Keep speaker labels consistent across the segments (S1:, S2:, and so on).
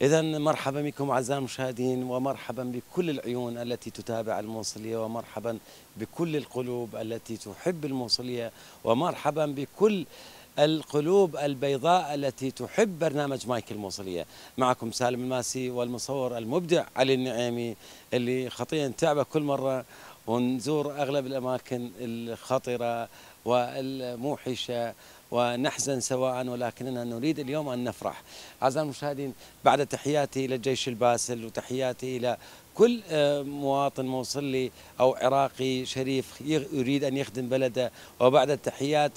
S1: إذا مرحبا بكم أعزائي المشاهدين، ومرحبا بكل العيون التي تتابع الموصلية، ومرحبا بكل القلوب التي تحب الموصلية، ومرحبا بكل القلوب البيضاء التي تحب برنامج مايك الموصلية. معكم سالم الماسي والمصور المبدع علي النعيمي، اللي خطيا نتعبه كل مرة ونزور أغلب الأماكن الخطرة والموحشة ونحزن سواء، ولكننا نريد اليوم أن نفرح. أعزائي المشاهدين، بعد تحياتي إلى الجيش الباسل وتحياتي إلى كل مواطن موصلي أو عراقي شريف يريد أن يخدم بلده، وبعد التحيات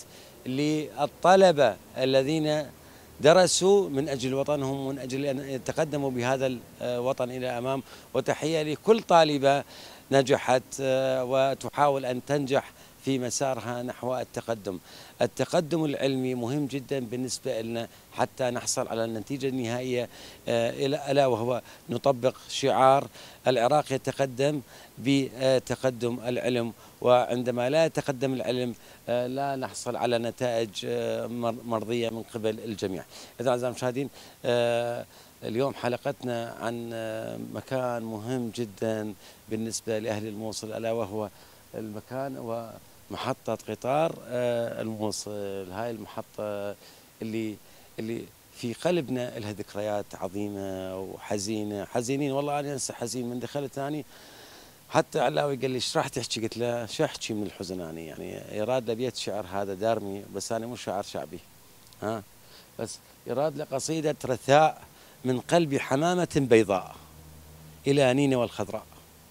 S1: للطلبة الذين درسوا من أجل وطنهم ومن أجل أن يتقدموا بهذا الوطن إلى أمام، وتحية لكل طالبة نجحت وتحاول أن تنجح في مسارها نحو التقدم. التقدم العلمي مهم جدا بالنسبة لنا حتى نحصل على النتيجة النهائية، ألا وهو نطبق شعار العراق يتقدم بتقدم العلم، وعندما لا يتقدم العلم لا نحصل على نتائج مرضية من قبل الجميع. إذا أعزائي المشاهدين، اليوم حلقتنا عن مكان مهم جدا بالنسبة لأهل الموصل، ألا وهو المكان ومحطة قطار الموصل. هاي المحطة اللي في قلبنا لها ذكريات عظيمة وحزينة. حزينين والله، أنا أنسى حزين من دخلت أنا. حتى علاوي قال لي ايش راح تحكي؟ قلت له شو احكي من الحزن؟ أنا يعني يراد له بيت شعر هذا دارمي، بس أنا مو شاعر شعبي، ها، بس يراد له قصيدة رثاء من قلب حمامة بيضاء إلى نينوى الخضراء،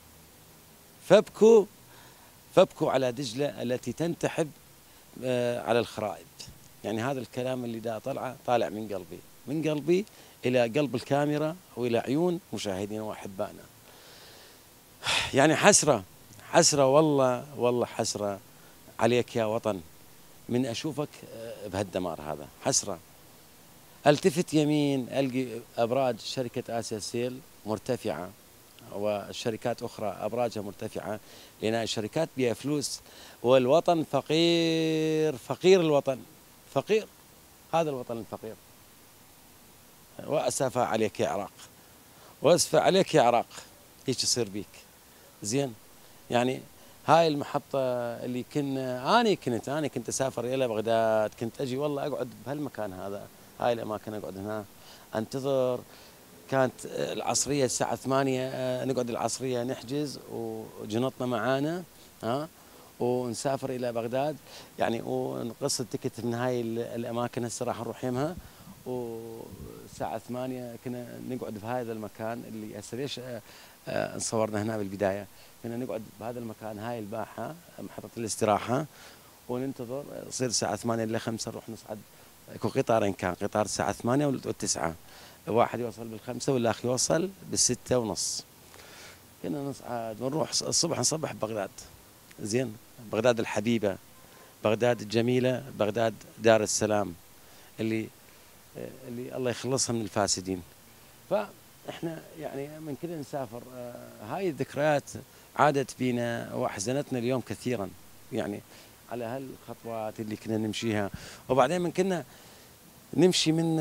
S1: فابكوا على دجلة التي تنتحب على الخرائب. يعني هذا الكلام اللي دا طالع من قلبي إلى قلب الكاميرا وإلى عيون مشاهدينا وأحبائنا. يعني حسرة والله حسرة عليك يا وطن من أشوفك بهالدمار هذا. حسرة. التفت يمين ألقي أبراج شركة آسيا سيل مرتفعة، والشركات أخرى أبراجها مرتفعة، لأن الشركات بها فلوس والوطن فقير. الوطن فقير، هذا الوطن الفقير. وأسف عليك يا عراق، وأسف عليك يا عراق، هيك يصير بيك. زين، يعني هاي المحطة اللي أنا كنت أسافر إلى بغداد، كنت أجي والله أقعد بهالمكان هذا، هاي الأماكن أقعد هنا أنتظر. كانت العصرية الساعة 8 نقعد العصرية نحجز وجنطنا معانا، ها، ونسافر إلى بغداد يعني، ونقص التكت من هاي الأماكن. هسه راح نروح يمها، والساعة 8 كنا نقعد بهذا المكان اللي هسه ليش صورنا هنا بالبداية. كنا نقعد بهذا المكان، هاي الباحة محطة الاستراحة، وننتظر. يصير الساعة 8 إلى 5 نروح نصعد. اكو قطارين، كان قطار الساعة 8 و9، واحد يوصل بال5 والآخر يوصل بال6:30. كنا نصعد ونروح الصبح نصبح ببغداد. زين، بغداد الحبيبة، بغداد الجميلة، بغداد دار السلام اللي الله يخلصها من الفاسدين. فاحنا يعني من كنا نسافر. هاي الذكريات عادت بينا واحزنتنا اليوم كثيرا، يعني على هالخطوات اللي كنا نمشيها. وبعدين من كنا نمشي من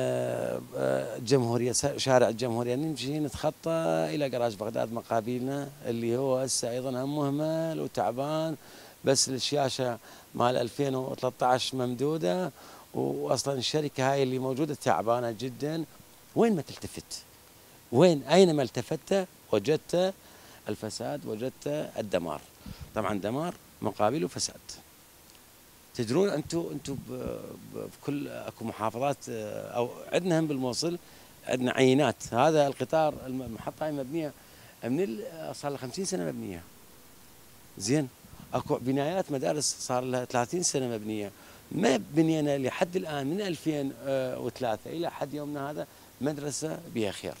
S1: الجمهورية، شارع الجمهورية، نمشي نتخطى إلى جراج بغداد مقابلنا، اللي هو هسه أيضا مهمل وتعبان، بس الشاشة مال 2013 ممدودة، وأصلا الشركة هاي اللي موجودة تعبانة جدا. وين ما تلتفت، أينما التفت وجدت الفساد، وجدت الدمار. طبعا دمار مقابله فساد. تدرون انتم بكل اكو محافظات، او عندنا هم بالموصل عندنا عينات. هذا القطار المحطه هاي مبنيه من صار لها 50 سنه مبنيه. زين، اكو بنايات مدارس صار لها 30 سنه مبنيه. ما بنينا لحد الان من 2003 الى حد يومنا هذا مدرسه بها خير،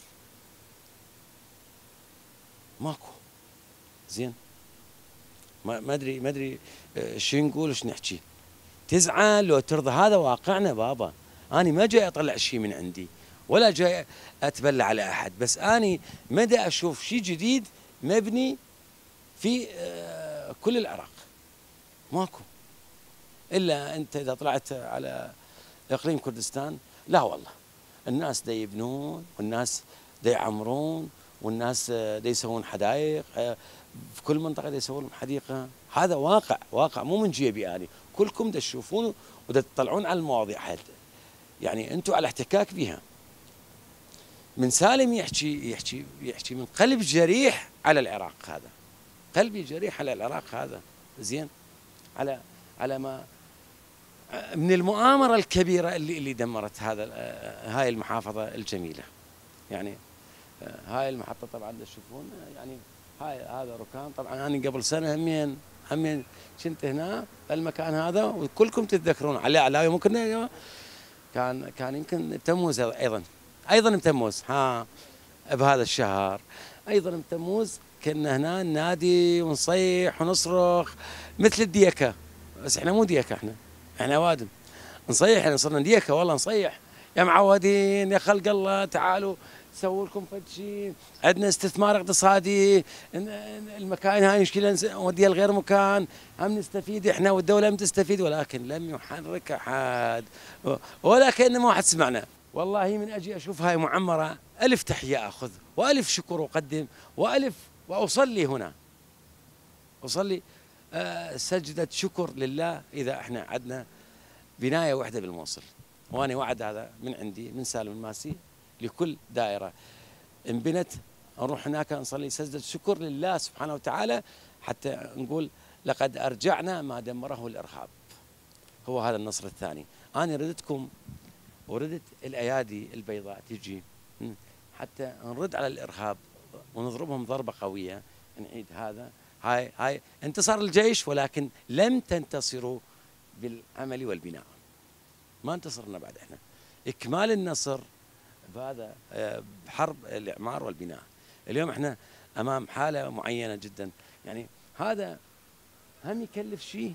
S1: ماكو. زين، ما ادري شو نقول وش نحكي. تزعل لو ترضى، هذا واقعنا بابا. أنا ما جاي أطلع شيء من عندي ولا جاي أتبلى على أحد، بس أنا مدى أشوف شيء جديد مبني في كل العراق. ماكو إلا أنت إذا طلعت على إقليم كردستان. لا والله، الناس دا يبنون، والناس دا يعمرون، والناس دا يسوون حدائق، في كل منطقة دا يسوون حديقة. هذا واقع مو من جيبي يعني، كلكم دا تشوفون ودا تطلعون على المواضيع هذه، يعني انتم على احتكاك بها. من سالم يحكي من قلب جريح على العراق، هذا قلبي جريح على العراق هذا، زين، على ما من المؤامرة الكبيرة اللي دمرت هاي المحافظة الجميلة. يعني هاي المحطة طبعا تشوفون، يعني هذا ركام. طبعا أنا قبل سنة همين كنت هنا المكان هذا، وكلكم تتذكرون على ممكن كان يمكن بتموز أيضا بتموز، بهذا الشهر أيضا بتموز كنا هنا نادي ونصيح ونصرخ مثل الديكة، بس احنا مو ديكة، احنا وادم نصيح، احنا صرنا ديكة والله، نصيح يا معودين يا خلق الله تعالوا سووا لكم فد شيء، عندنا استثمار اقتصادي، المكان هاي مشكلة نوديها لغير مكان، هم نستفيد احنا والدولة هم تستفيد، ولكن لم يحرك احد، ولا كأن ما واحد سمعنا. والله من اجي اشوف هاي معمرة الف تحية اخذ، والف شكر اقدم، واصلي هنا، اصلي سجدة شكر لله اذا احنا عندنا بناية واحدة بالموصل. وانا وعد هذا من عندي من سالم الماسي لكل دائرة انبنت، نروح هناك نصلي سجدة شكر لله سبحانه وتعالى، حتى نقول لقد أرجعنا ما دمره الإرهاب. هو هذا النصر الثاني. أنا ردتكم وردت الأيادي البيضاء تجي حتى نرد على الإرهاب ونضربهم ضربة قوية، نعيد هذا. هاي انتصار الجيش، ولكن لم تنتصروا بالعمل والبناء، ما انتصرنا بعد احنا. إكمال النصر بهذا بحرب الإعمار والبناء. اليوم احنا أمام حالة معينة جدا، يعني هذا هم يكلف شيء،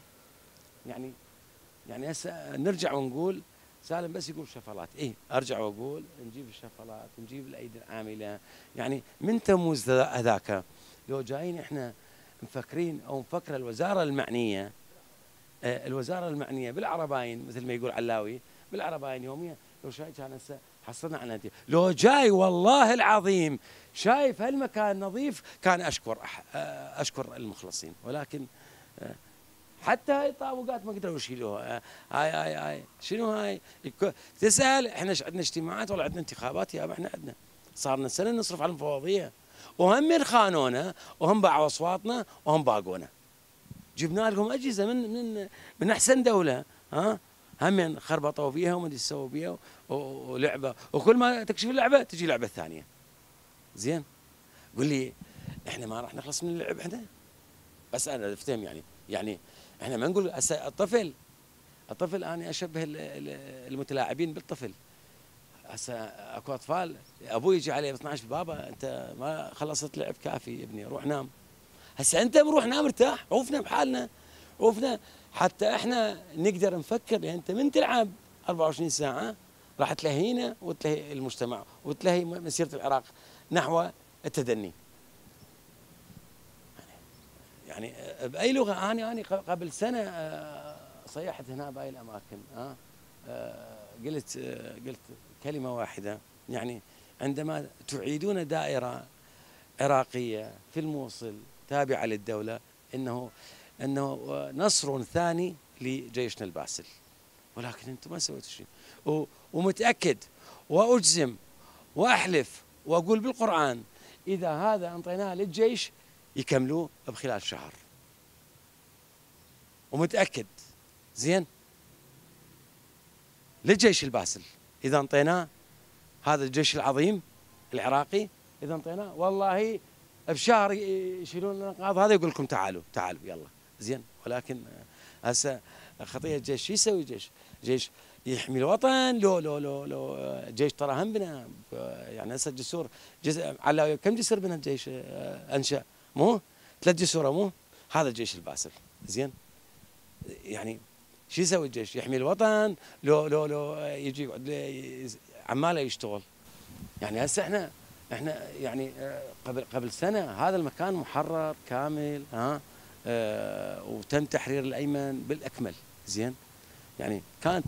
S1: يعني هسه نرجع ونقول سالم بس يقول شفلات، ارجع واقول نجيب الشفلات، نجيب الايدي العامله، يعني من تموز هذاك لو جايين احنا مفكرين او مفكره الوزاره المعنيه، الوزاره المعنيه بالعرباين مثل ما يقول علاوي، بالعرباين يوميا لو شايف كان هسه حصلنا عن لو جاي والله العظيم شايف هالمكان نظيف كان اشكر المخلصين، ولكن حتى هاي الطابقات ما قدروا يشيلوها. هاي شنو هاي؟ تسال احنا عندنا اجتماعات ولا عندنا انتخابات؟ يا احنا عندنا صار لنا سنه نصرف على المفوضيه، وهم من خانونا وهم باعوا اصواتنا وهم باقونا. جبنا لهم اجهزه من احسن دوله، هم خربطوا فيها وما ادري سووا فيها ولعبه، وكل ما تكشف اللعبه تجي لعبه ثانيه. زين؟ قول لي احنا ما راح نخلص من اللعب احنا؟ بس انا افتهم يعني احنا ما نقول الطفل انا اشبه المتلاعبين بالطفل. هسه اكو اطفال ابوي يجي عليه 12 بابا انت ما خلصت لعب كافي ابني روح نام. هسه انت بروح نام ارتاح، عوفنا بحالنا، عوفنا حتى احنا نقدر نفكر. يعني انت من تلعب 24 ساعه راح تلهينا وتلهي المجتمع وتلهي مسيره العراق نحو التدني. يعني باي لغه انا قبل سنه صيحت هنا باي الاماكن، قلت كلمه واحده، يعني عندما تعيدون دائره عراقيه في الموصل تابعه للدوله انه نصر ثاني لجيشنا الباسل، ولكن انتم ما سويتوا شيء. ومتاكد واجزم واحلف واقول بالقران اذا هذا انطيناه للجيش يكملوه بخلال شهر، ومتأكد. زين؟ للجيش الباسل إذا انطيناه، هذا الجيش العظيم العراقي إذا انطيناه والله بشهر يشيلون الانقاض هذا يقول لكم تعالوا يلا. زين؟ ولكن هسه خطية الجيش شو يسوي؟ جيش يحمي الوطن؟ لو جيش ترى هم بنا، يعني هسه الجسور على كم جسر بنا الجيش انشا؟ مو 3 جسور؟ مو هذا الجيش الباسل. زين؟ يعني شو يسوي الجيش؟ يحمي الوطن؟ لو يجي عماله يشتغل. يعني هسه احنا يعني قبل سنه هذا المكان محرر كامل، وتم تحرير الايمن بالاكمل. زين؟ يعني كانت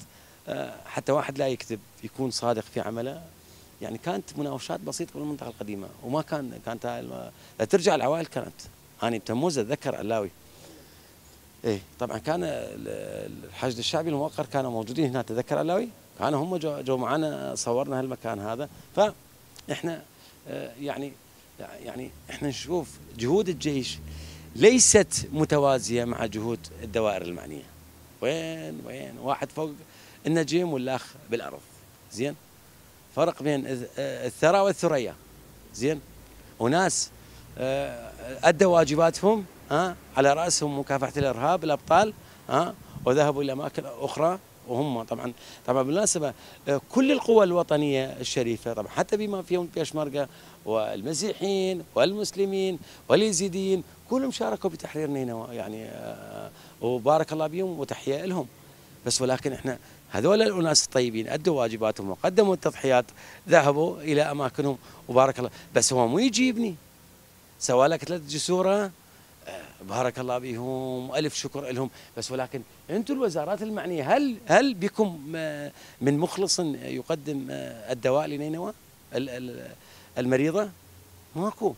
S1: حتى واحد لا يكذب يكون صادق في عمله. يعني كانت مناوشات بسيطه بالمنطقه القديمه، وما كانت لا ترجع العوائل كانت. انا بتموز اتذكر علاوي، ايه طبعا كان الحشد الشعبي الموقر كانوا موجودين هنا، تذكر علاوي، كانوا هم جو معنا، صورنا هالمكان هذا. فاحنا يعني احنا نشوف جهود الجيش ليست متوازيه مع جهود الدوائر المعنيه. وين واحد فوق النجم والاخ بالارض، زين. فرق بين الثرى والثريا، زين. وناس ادوا واجباتهم على راسهم مكافحه الارهاب الابطال وذهبوا الى اماكن اخرى. وهم طبعا بالمناسبه كل القوى الوطنيه الشريفه طبعا، حتى بما فيهم البيشمركه والمسيحيين والمسلمين واليزيديين، كلهم شاركوا بتحرير نينوى يعني، وبارك الله بهم وتحيه لهم. بس ولكن احنا هذول الناس الطيبين ادوا واجباتهم وقدموا التضحيات، ذهبوا الى اماكنهم وبارك الله. بس هو مو يجيبني سوى لك 3 جسوره، بارك الله بهم والف شكر لهم. بس ولكن انتم الوزارات المعنيه، هل بكم من مخلص يقدم الدواء لنينوى المريضه؟ ماكو.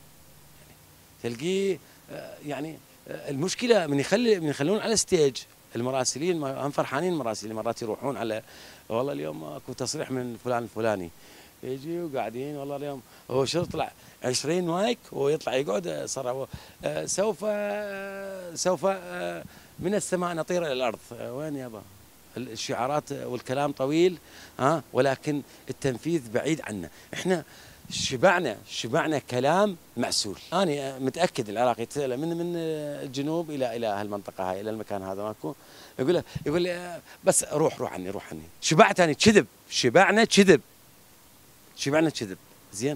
S1: تلقيه يعني المشكله من يخلون على ستيج المراسلين، هم فرحانين المراسلين، مرات يروحون على والله اليوم اكو تصريح من فلان الفلاني، يجي وقاعدين والله اليوم هو شو طلع 20 مايك ويطلع يقعد صار سوف من السماء نطير الى الارض. وين يابا؟ الشعارات والكلام طويل ولكن التنفيذ بعيد عنا. احنا شبعنا كلام معسول. انا متاكد العراقي من الجنوب الى هالمنطقه هاي، الى المكان هذا ماكو، يقول لي بس روح عني شبعت. انا كذب، شبعنا كذب، زين.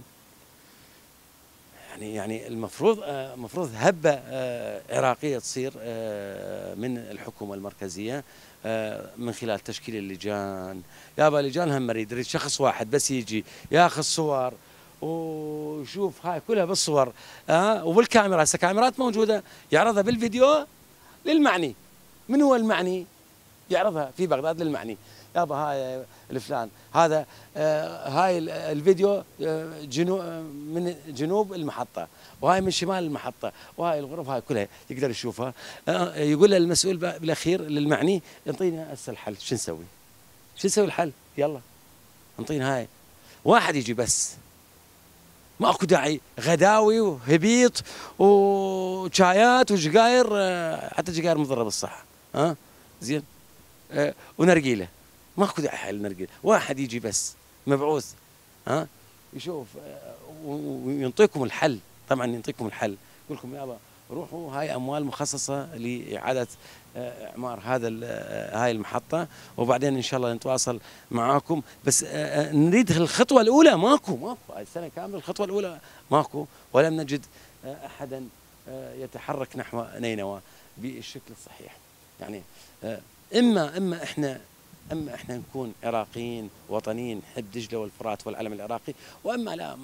S1: يعني المفروض هبه عراقيه تصير من الحكومه المركزيه من خلال تشكيل اللجان. يابا لجان هم يريد شخص واحد بس يجي ياخذ صور وشوف هاي كلها بالصور وبالكاميرا، هسه كاميرات موجوده، يعرضها بالفيديو للمعني. من هو المعني؟ يعرضها في بغداد للمعني. يابا هاي الفلان هذا هاي الفيديو من جنوب المحطه، وهاي من شمال المحطه، وهاي الغرف هاي كلها يقدر يشوفها. يقول له المسؤول بالاخير للمعني انطينا هسه الحل، شو نسوي الحل؟ يلا انطينا هاي. واحد يجي بس، ماكو داعي غداوي وهبيط وشايات وجقاير، حتى جقاير مضره بالصحه زين، ونرجيله. ماكو داعي حل نرجيله. واحد يجي بس مبعوث يشوف وينطيكم الحل. طبعا ينطيكم الحل، يقول لكم يابا روحوا هاي اموال مخصصه لاعاده اعمار هاي المحطه، وبعدين ان شاء الله نتواصل معاكم. بس نريد الخطوه الاولى. ماكو هاي السنه كامله الخطوه الاولى ماكو، ولم نجد احدا يتحرك نحو نينوى بالشكل الصحيح. يعني اما احنا نكون عراقيين وطنيين نحب دجله والفرات والعلم العراقي، واما لا،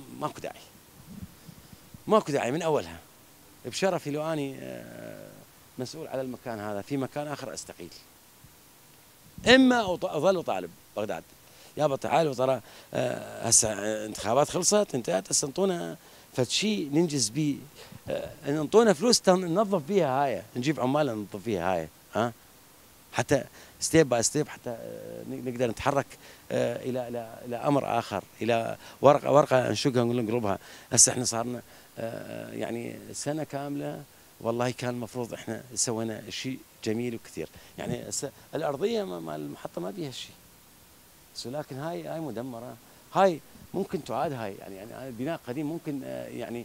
S1: ماكو داعي من اولها. بشرفي لو اني مسؤول على المكان هذا في مكان اخر استقيل، اما اظل طالب بغداد. يابا تعالوا ترى هسه انتخابات خلصت انتهت، هسه انطونا فد شيء ننجز به، انطونا فلوس ننظف بيها هاي، نجيب عمال ننظف فيها هاي حتى ستيب باي ستيب، حتى نقدر نتحرك الى امر اخر، الى ورقه نشقها ونقلبها. هسه احنا صارنا يعني سنه كامله والله كان المفروض احنا سوينا شيء جميل وكثير. يعني الارضيه مال المحطه ما بيها شيء، ولكن هاي مدمره. هاي ممكن تعاد، هاي يعني بناء قديم ممكن يعني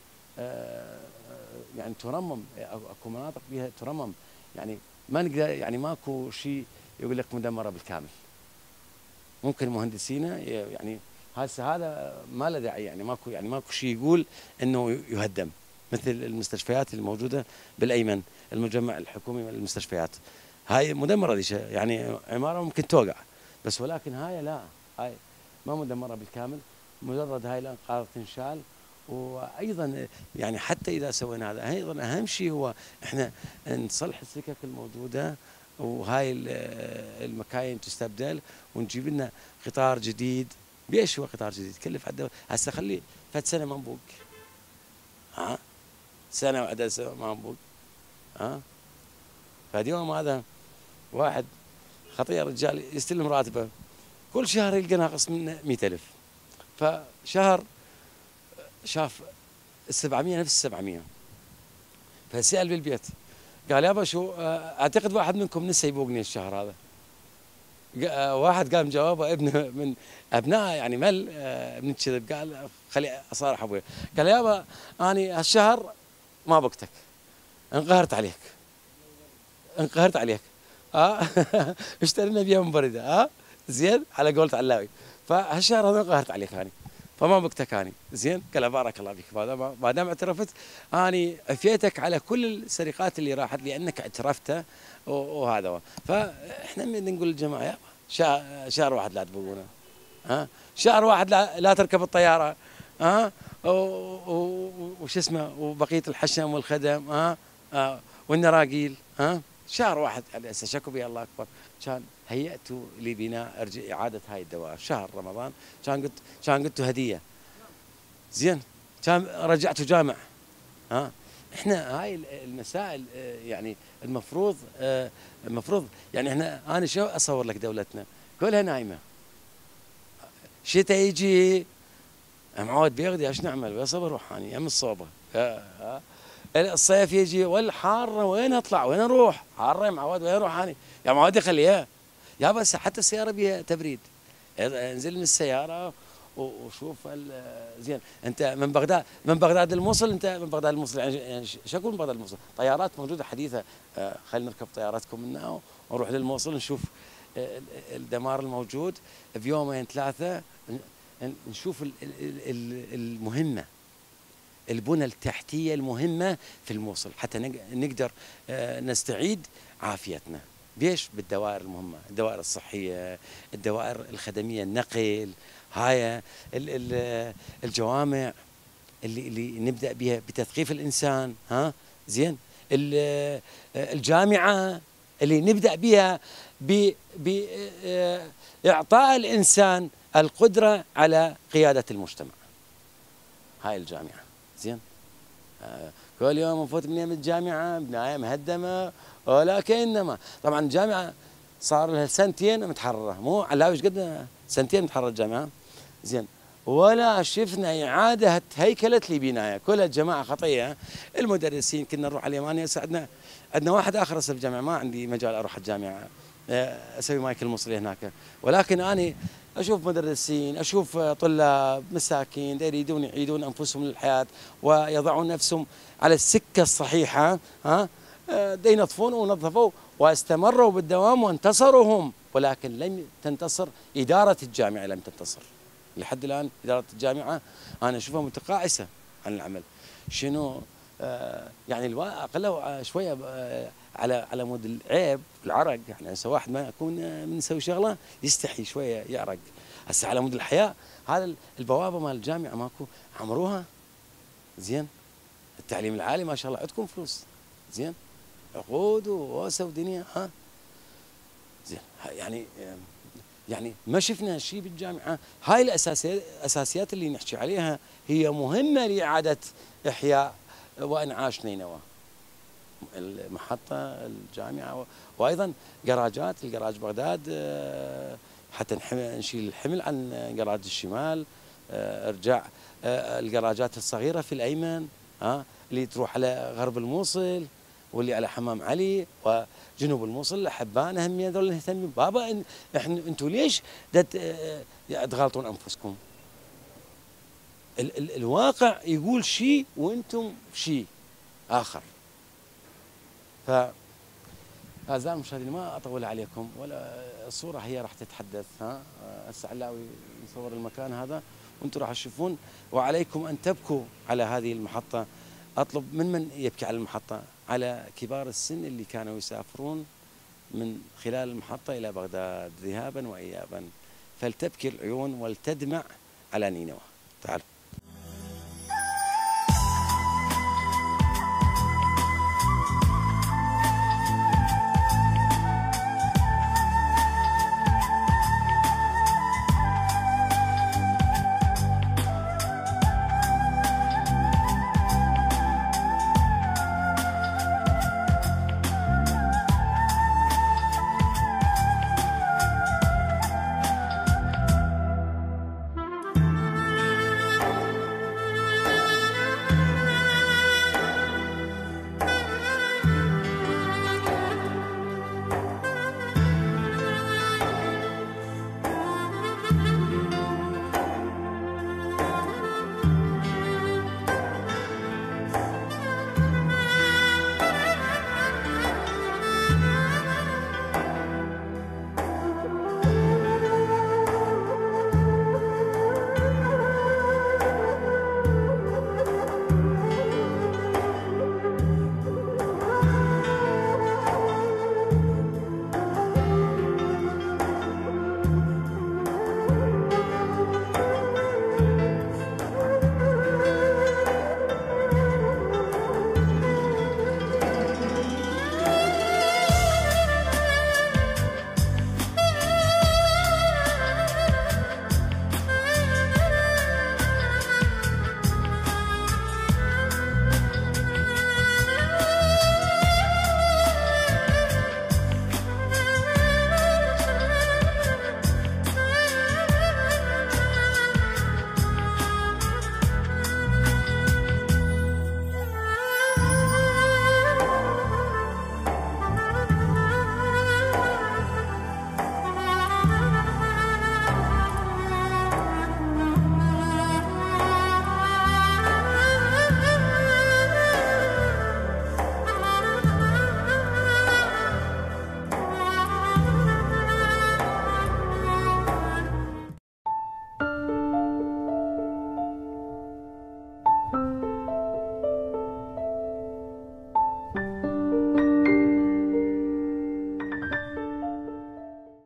S1: ترمم، اكو مناطق بها ترمم. يعني ما نقدر، يعني ماكو شيء يقول لك مدمره بالكامل. ممكن مهندسينا يعني هذا ما له داعي، يعني ماكو شيء يقول انه يهدم، مثل المستشفيات الموجوده بالايمن، المجمع الحكومي للمستشفيات هاي مدمره ذي، يعني عماره ممكن توقع، بس ولكن هاي لا، هاي ما مدمره بالكامل، مجرد هاي الانقاض تنشال. وايضا يعني حتى اذا سوينا هذا، ايضا اهم شيء هو احنا نصلح السكك الموجوده وهاي المكاين تستبدل، ونجيب لنا قطار جديد. بيش هو قطار جديد كلف عده هسه خلي فد سنه منبوق، ها سنه وعدة سنه منبوق، ها. فاليوم هذا واحد خطير رجال يستلم راتبه كل شهر يلقى ناقص منه 100,000، فشهر شاف 700 نفس 700، فسأل بالبيت قال يابا شو اعتقد واحد منكم نسى يبوقني الشهر هذا. واحد قام جوابه ابنه من ابنائه يعني مل ابن كذب، قال خلي اصارح ابوي، قال يابا اني هالشهر ما بقتك، انقهرت عليك انقهرت عليك اشترينا بيها منبرده زين على قولة علاوي، فهالشهر هذا انقهرت عليك اني فما بقتك اني زين. قال بارك الله فيك، ما دام اعترفت اني عفيتك على كل السرقات اللي راحت لانك اعترفت وهذا هو. فاحنا من نقول للجماعه يابا شهر واحد لا تبوقونا، شهر واحد لا تركب الطياره، وش اسمه وبقيه الحشم والخدم، والنراقيل، شهر واحد على اساس شكو بي الله اكبر. كان هيأتوا لبناء اعاده هاي الدوائر شهر رمضان، كان قلت هديه زين، كان رجعته جامع. احنا هاي المسائل يعني المفروض يعني انا شو اصور لك دولتنا كلها نايمه، شتاء يجي معود بيغدي ايش نعمل ويصبر روحاني يم الصوبه، الصيف يجي والحاره وين اطلع وين اروح، حاره يا معود وين اروح اني يا معود خليها يا بس حتى السياره بيها تبريد، انزل من السياره وشوف زين. انت من بغداد الموصل، انت من بغداد الموصل يعني شو اقول من بغداد الموصل؟ طيارات موجوده حديثه، خلينا نركب طياراتكم منا ونروح للموصل نشوف الدمار الموجود بيومين ثلاثه، نشوف المهمه البنى التحتيه المهمه في الموصل حتى نقدر نستعيد عافيتنا. بيش بالدوائر المهمه، الدوائر الصحيه، الدوائر الخدميه، النقل، هاي الجوامع اللي نبدا بها بتثقيف الانسان، زين، الجامعه اللي نبدا بها باعطاء الانسان القدره على قياده المجتمع. هاي الجامعه زين، كل يوم نفوت من يم الجامعه بنايه مهدمه، ولكنما طبعا الجامعه صار لها سنتين متحرره، مو علاوي ايش قد سنتين متحرره الجامعه زين، ولا شفنا اعاده هيكلت لبنايه، كلها الجماعه خطيه. المدرسين كنا نروح على اليمانيه، عندنا واحد اخر هسه بالجامعه، ما عندي مجال اروح الجامعه اسوي مايكل الموصلي هناك، ولكن اني اشوف مدرسين، اشوف طلاب مساكين يريدون يعيدون انفسهم للحياه ويضعون نفسهم على السكه الصحيحه، ينظفون ونظفوا واستمروا بالدوام وانتصروا هم، ولكن لم تنتصر اداره الجامعه، لم تنتصر لحد الان. اداره الجامعه انا اشوفها متقاعسه عن العمل. شنو يعني اقله شويه على مود العيب العرق، يعني هسه واحد ما يكون من يسوي شغله يستحي شويه يعرق، هسه على مود الحياه هذا البوابه مال الجامعه ماكو عمروها زين، التعليم العالي ما شاء الله عندكم فلوس زين، عقود ووسه ودنيا زين، يعني ما شفنا شيء بالجامعه. هاي الاساسيات اللي نحكي عليها هي مهمه لاعاده احياء وانعاش نينوى، المحطه الجامعه، وايضا الجراج بغداد حتى نشيل الحمل عن جراج الشمال، ارجاع الجراجات الصغيره في الايمن اللي تروح على غرب الموصل واللي على حمام علي وجنوب الموصل حبان، هم هذول نهتم بابا. انتم ليش تغلطون انفسكم؟ الواقع يقول شيء وانتم شيء اخر. ف اعزائي المشاهدين ما اطول عليكم، ولا الصوره هي راح تتحدث. هسه علاوي نصور المكان هذا وانتم راح تشوفون، وعليكم ان تبكوا على هذه المحطه. اطلب من يبكي على المحطه؟ على كبار السن اللي كانوا يسافرون من خلال المحطه الى بغداد ذهابا وايابا، فلتبكي العيون ولتدمع على نينوى. تعالوا.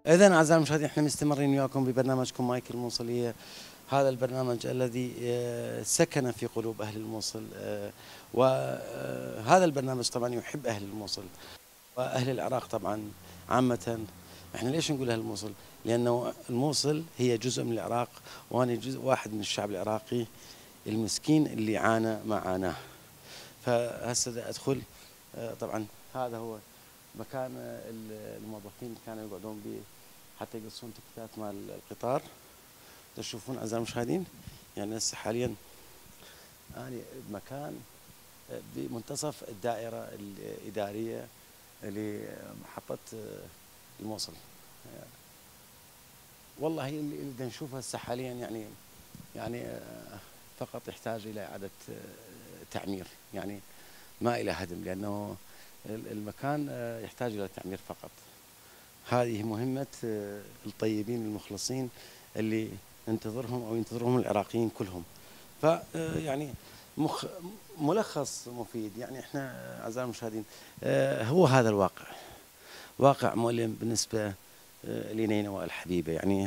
S1: إذن أعزائي المشاهدين، احنا مستمرين وياكم ببرنامجكم مايك الموصلية. هذا البرنامج الذي سكن في قلوب أهل الموصل، وهذا البرنامج طبعا يحب أهل الموصل وأهل العراق طبعا عامة. احنا ليش نقول أهل الموصل؟ لأنه الموصل هي جزء من العراق، وأنا جزء واحد من الشعب العراقي المسكين اللي عانى ما عاناه. فهسه أدخل، طبعا هذا هو مكان الموظفين كانوا يقعدون به حتى يقصون تكتات مال القطار. تشوفون أعزائي المشاهدين، يعني هسه حاليا أنا بمكان بمنتصف الدائرة الإدارية لمحطة الموصل. والله اللي نشوفه هسه حاليا يعني فقط يحتاج إلى إعادة تعمير، يعني ما إلى هدم، لأنه المكان يحتاج إلى تعمير فقط. هذه مهمة الطيبين المخلصين اللي ننتظرهم أو ينتظرهم العراقيين كلهم. فيعني ملخص مفيد، يعني احنا أعزائي المشاهدين هو هذا الواقع، واقع مؤلم بالنسبة لنينوى الحبيبة. يعني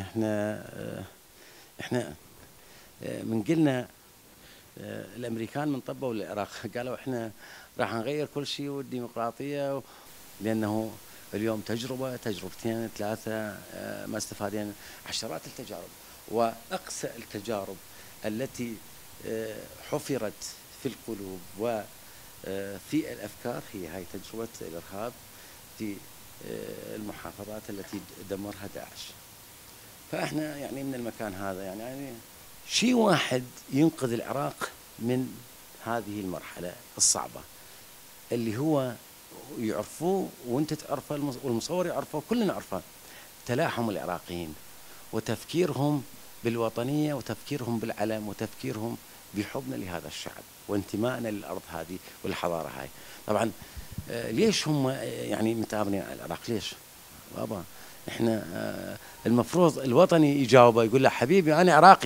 S1: احنا من قلنا الامريكان من طبوا للعراق قالوا احنا راح نغير كل شيء والديمقراطيه، لانه اليوم تجربتين ثلاثه ما استفادين عشرات التجارب، واقسى التجارب التي حفرت في القلوب وفي الافكار هي هاي تجربه الارهاب في المحافظات التي دمرها داعش. فاحنا يعني من المكان هذا يعني شيء واحد ينقذ العراق من هذه المرحلة الصعبة، اللي هو يعرفوه وانت تعرفه والمصور يعرفه كلنا نعرفه، تلاحم العراقيين وتفكيرهم بالوطنية وتفكيرهم بالعلم وتفكيرهم بحبنا لهذا الشعب وانتمائنا للأرض هذه والحضارة هاي. طبعا ليش هم يعني متآمرين على العراق؟ ليش بابا؟ احنا المفروض الوطني يجاوبه يقول له حبيبي أنا عراقي،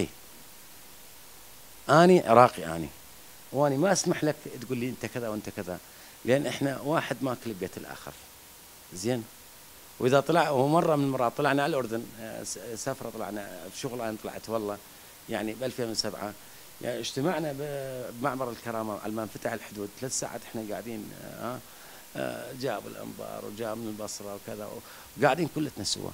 S1: أنا عراقي، وأنا ما أسمح لك تقول لي أنت كذا وأنت كذا، لأن إحنا واحد ماكل بيت الآخر. زين؟ وإذا طلع ومرة من المرات طلعنا على الأردن، سفرة طلعنا في شغل، أنا طلعت والله يعني ب 2007، يعني اجتمعنا بمعبر الكرامة على ما انفتح الحدود 3 ساعات إحنا قاعدين، جابوا الأنبار وجاب من البصرة وكذا، وقاعدين كلتنا سوا،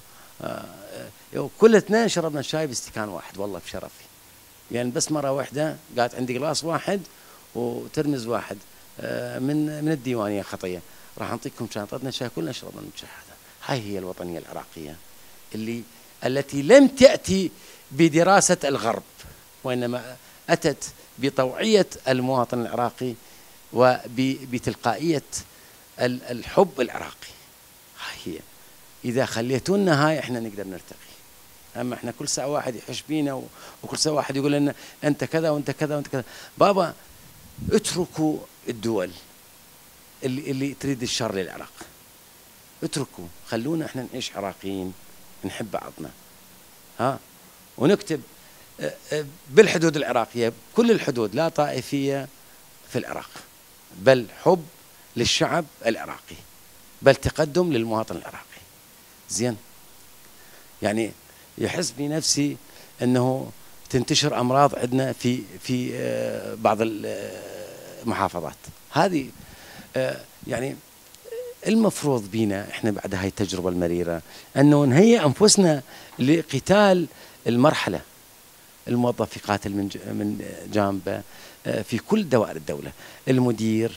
S1: كلتنا شربنا شاي باستكان واحد والله بشرفي. يعني بس مرة واحدة قالت عندي جلاس واحد وترمز واحد من الديوانية خطية، راح نعطيكم شاي، اعطتنا شاي كلنا شربنا من الشاي هذا. هاي هي الوطنية العراقية التي لم تأتي بدراسة الغرب، وإنما أتت بطوعية المواطن العراقي وبتلقائية الحب العراقي. هاي هي، إذا خليتونا هاي احنا نقدر نرتقي. اما احنا كل ساعه واحد يحش بينا وكل ساعه واحد يقول لنا انت كذا وانت كذا وانت كذا. بابا اتركوا الدول اللي تريد الشر للعراق، اتركوا، خلونا احنا نعيش عراقيين، نحب بعضنا، ونكتب بالحدود العراقيه، كل الحدود لا طائفيه في العراق، بل حب للشعب العراقي، بل تقدم للمواطن العراقي. زين؟ يعني يحس بنفسي انه تنتشر امراض عندنا في بعض المحافظات هذه. يعني المفروض بينا احنا بعد هاي التجربه المريره انه نهيئ انفسنا لقتال المرحله. الموظف يقاتل من جانبه في كل دوائر الدوله، المدير،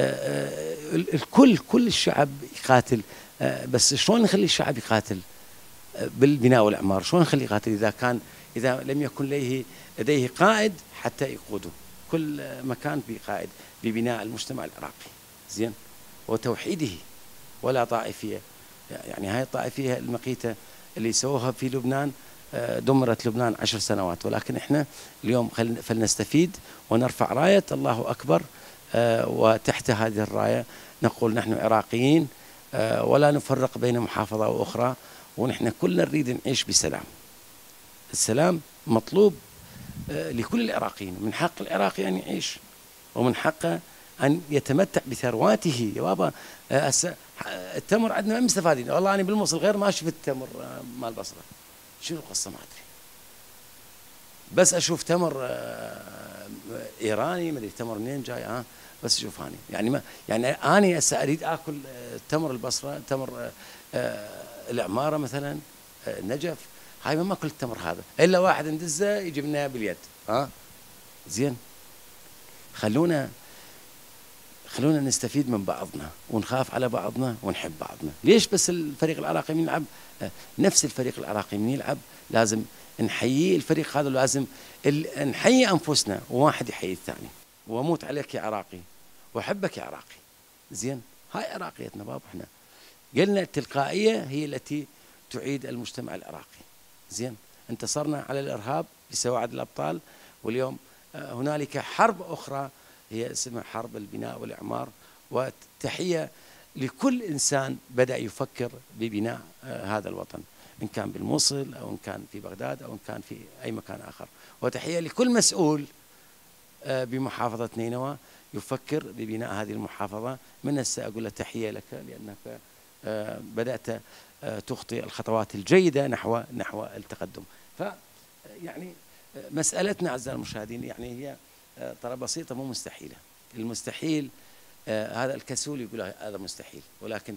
S1: كل الشعب يقاتل. بس شلون نخلي الشعب يقاتل؟ بالبناء والإعمار. شلون نخليه يقاتل إذا لم يكن لديه قائد حتى يقوده؟ كل مكان في قائد ببناء المجتمع العراقي، زين، وتوحيده ولا طائفية. يعني هاي الطائفية المقيتة اللي سووها في لبنان دمرت لبنان 10 سنوات، ولكن احنا اليوم فلنستفيد ونرفع راية الله أكبر، وتحت هذه الراية نقول نحن عراقيين، ولا نفرق بين محافظة وأخرى، ونحن كلنا نريد نعيش بسلام. السلام مطلوب لكل العراقيين، من حق العراقي أن يعيش، ومن حقه أن يتمتع بثرواته يا بابا. التمر عندنا ما مستفادين. والله أنا بالموصل غير ما شفت تمر مال البصرة. شنو القصة ما أدري، بس أشوف تمر إيراني، ما أدري تمر منين جاي بس أشوف هاني يعني ما يعني أنا هسه أريد آكل تمر البصرة، تمر العمارة مثلا، النجف، هاي ما كل التمر هذا إلا واحد ندزه يجيب لنا باليد. زين، خلونا نستفيد من بعضنا ونخاف على بعضنا ونحب بعضنا. ليش بس الفريق العراقي من يلعب نفس الفريق العراقي من يلعب لازم نحيي الفريق هذا، لازم نحيي أنفسنا، وواحد يحيي الثاني. واموت عليك يا عراقي واحبك يا عراقي. زين، هاي عراقيتنا بابا. احنا قلنا التلقائية هي التي تعيد المجتمع العراقي. زين، انتصرنا على الإرهاب بسواعد الأبطال، واليوم هنالك حرب أخرى هي اسمها حرب البناء والإعمار. وتحية لكل إنسان بدأ يفكر ببناء هذا الوطن، إن كان بالموصل أو إن كان في بغداد أو إن كان في أي مكان آخر. وتحية لكل مسؤول بمحافظة نينوى يفكر ببناء هذه المحافظة. من هسه أقول له تحية لك، لأنك بدأت تخطي الخطوات الجيدة نحو التقدم. فيعني مسألتنا أعزائي المشاهدين يعني هي ترى بسيطة، مو مستحيلة. المستحيل هذا الكسول يقول هذا مستحيل، ولكن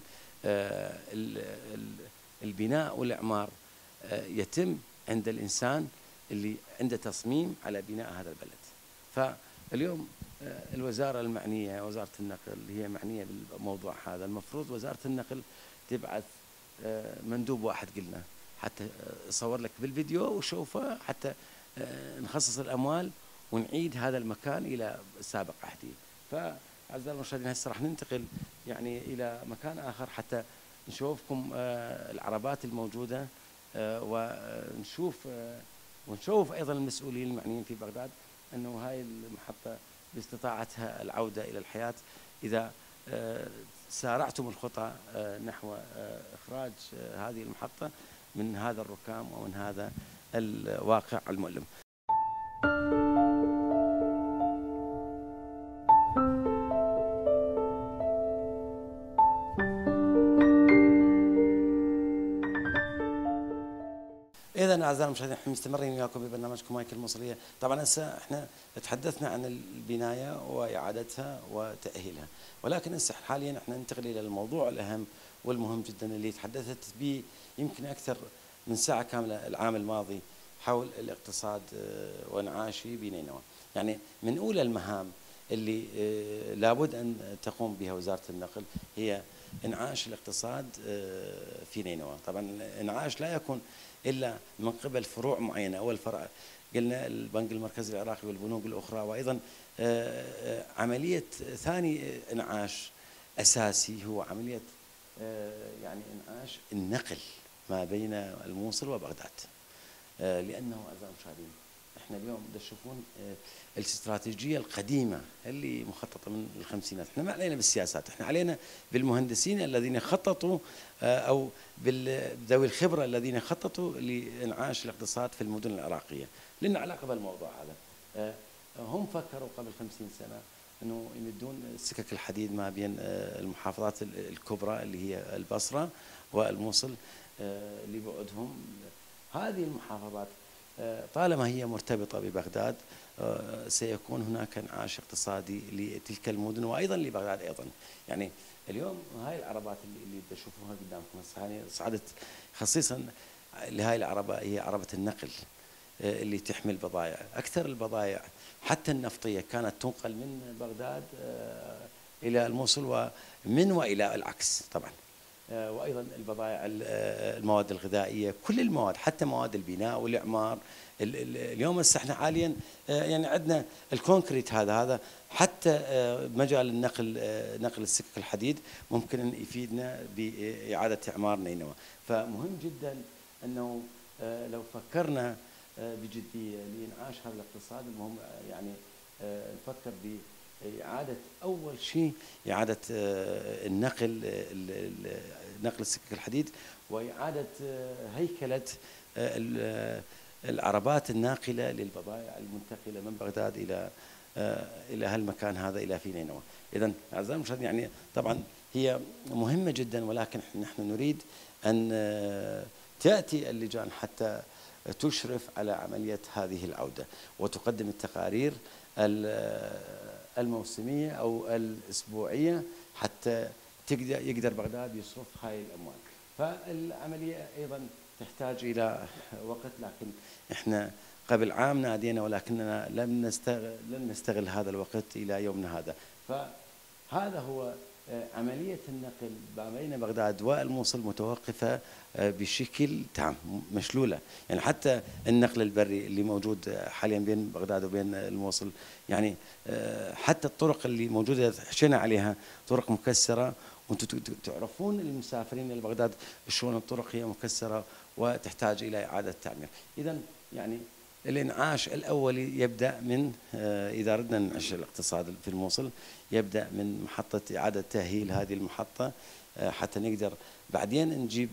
S1: البناء والإعمار يتم عند الإنسان اللي عنده تصميم على بناء هذا البلد. فاليوم الوزارة المعنية، وزارة النقل اللي هي معنية بالموضوع هذا، المفروض وزارة النقل تبعث مندوب واحد قلنا حتى يصور لك بالفيديو وشوفه، حتى نخصص الأموال ونعيد هذا المكان إلى سابق عهده. فأعزائي المشاهدين هسه راح ننتقل يعني إلى مكان آخر حتى نشوفكم العربات الموجودة، ونشوف أيضا المسؤولين المعنيين في بغداد أنه هاي المحطة باستطاعتها العودة إلى الحياة إذا سارعتم الخطى نحو إخراج هذه المحطة من هذا الركام ومن هذا الواقع المؤلم. إذا أعزائي المشاهدين احنا مستمرين وياكم ببرنامجكم مايك الموصلية. طبعا هسه احنا تحدثنا عن البناية وإعادتها وتأهيلها، ولكن هسه حاليا احنا ننتقل إلى الموضوع الأهم والمهم جدا اللي تحدثت به يمكن أكثر من ساعة كاملة العام الماضي حول الاقتصاد وانعاشي بنينوى. يعني من أولى المهام اللي لابد أن تقوم بها وزارة النقل هي انعاش الاقتصاد في نينوى. طبعا انعاش لا يكون إلا من قبل فروع معينة. أول فرع قلنا البنك المركزي العراقي والبنوك الأخرى، وأيضا عملية ثاني انعاش أساسي هو عملية يعني انعاش النقل ما بين الموصل وبغداد. لأنه أعزائي المشاهدين احنا اليوم تشوفون الاستراتيجية القديمة اللي مخططة من الخمسينات. احنا ما علينا بالسياسات، احنا علينا بالمهندسين الذين خططوا أو ذوي الخبرة الذين خططوا لإنعاش الاقتصاد في المدن العراقية. لنا علاقة بالموضوع هذا. هم فكروا قبل 50 سنة أنه يمدون سكك الحديد ما بين المحافظات الكبرى اللي هي البصرة والموصل لبعدهم. هذه المحافظات طالما هي مرتبطة ببغداد سيكون هناك انعاش اقتصادي لتلك المدن وأيضا لبغداد أيضا. يعني اليوم هاي العربات اللي تشوفوها قدامكم يعني صعدت خصيصا لهاي العربة، هي عربة النقل اللي تحمل بضائع. أكثر البضائع حتى النفطية كانت تنقل من بغداد إلى الموصل ومن وإلى العكس طبعا. وأيضا البضائع المواد الغذائية، كل المواد، حتى مواد البناء والإعمار. اليوم هسه احنا حاليا يعني عندنا الكونكريت هذا حتى مجال النقل، نقل السكك الحديد ممكن أن يفيدنا بإعادة إعمار نينوى. فمهم جدا أنه لو فكرنا بجدية لإنعاش هذا الاقتصاد، المهم يعني نفكر إعادة أول شيء إعادة النقل، نقل السكك الحديد، وإعادة هيكلة العربات الناقلة للبضائع المنتقلة من بغداد إلى إلى هالمكان هذا إلى في نينوى. إذا أعزائي المشاهدين يعني طبعا هي مهمة جدا، ولكن نحن نريد أن تأتي اللجان حتى تشرف على عملية هذه العودة وتقدم التقارير الموسمية أو الأسبوعية حتى يقدر بغداد يصرف هاي الأموال. فالعملية أيضا تحتاج إلى وقت، لكن إحنا قبل عام نادينا ولكننا لم نستغل هذا الوقت إلى يومنا هذا. فهذا هو عملية النقل ما بين بغداد والموصل متوقفة بشكل تام مشلولة. يعني حتى النقل البري اللي موجود حاليا بين بغداد وبين الموصل، يعني حتى الطرق اللي موجودة حشينا عليها طرق مكسرة، وانتم تعرفون المسافرين إلى بغداد شلون الطرق هي مكسرة وتحتاج إلى إعادة تعمير. إذا يعني الإنعاش الأولي يبدأ من إذا ردنا ننعش الاقتصاد في الموصل يبدأ من محطة إعادة تأهيل هذه المحطة حتى نقدر بعدين نجيب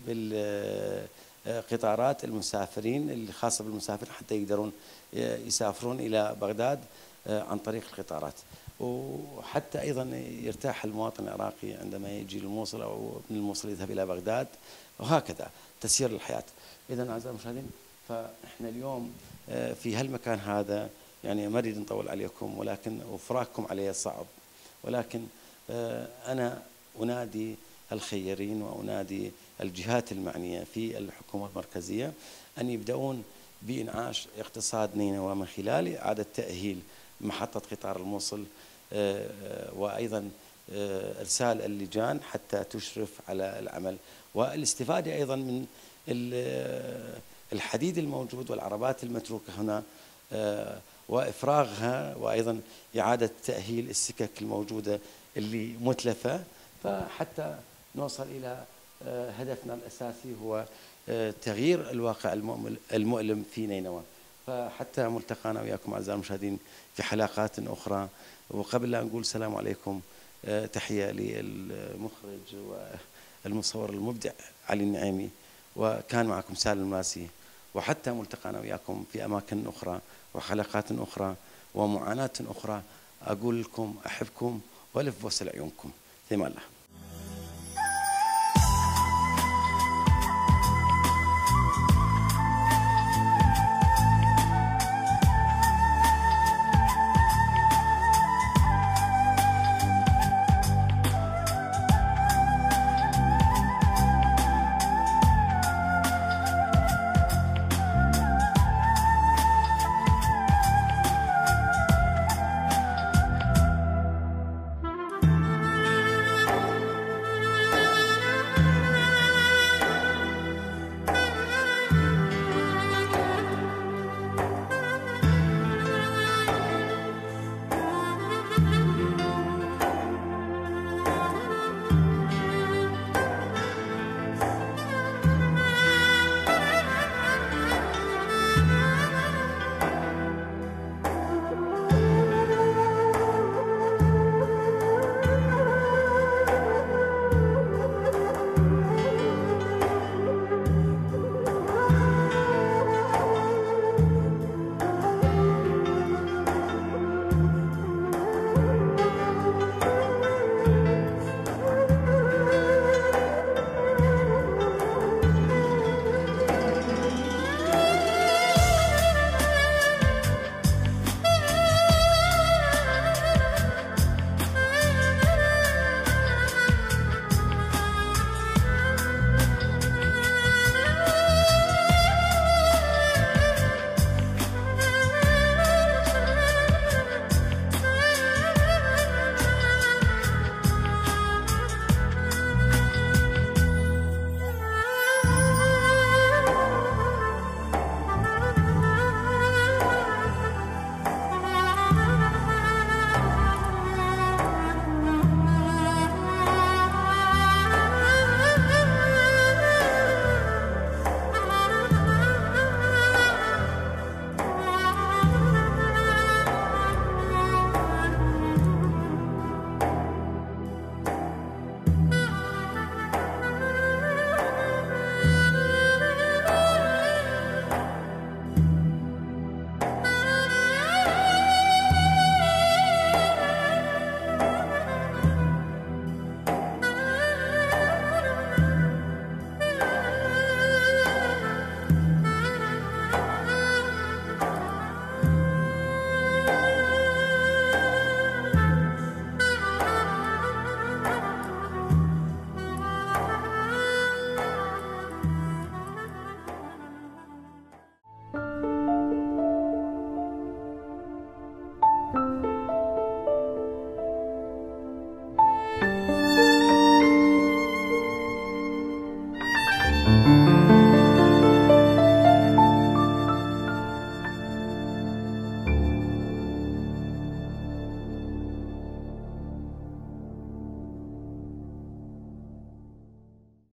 S1: قطارات المسافرين اللي خاصة بالمسافرين حتى يقدرون يسافرون إلى بغداد عن طريق القطارات، وحتى أيضا يرتاح المواطن العراقي عندما يجي للموصل أو من الموصل يذهب إلى بغداد، وهكذا تسير الحياة. إذا أعزائي المشاهدين فإحنا اليوم في هالمكان هذا يعني ما أريد نطول عليكم، ولكن وفراقكم علي صعب، ولكن أنا أنادي الخيرين وأنادي الجهات المعنية في الحكومة المركزية أن يبدأون بإنعاش اقتصاد نينوى من خلال إعادة تأهيل محطة قطار الموصل، وأيضا إرسال اللجان حتى تشرف على العمل، والاستفادة أيضا من الحديد الموجود والعربات المتروكة هنا وإفراغها، وأيضا إعادة تأهيل السكك الموجودة اللي متلفة، فحتى نوصل إلى هدفنا الأساسي هو تغيير الواقع المؤلم في نينوى. فحتى ملتقانا وياكم أعزائي المشاهدين في حلقات أخرى، وقبل لا نقول السلام عليكم تحية للمخرج والمصور المبدع علي النعيمي، وكان معكم سالم الماسي، وحتى ملتقانا وياكم في أماكن أخرى وحلقات أخرى ومعاناة أخرى. أقول لكم أحبكم وألف بوصل عيونكم. ثم الله.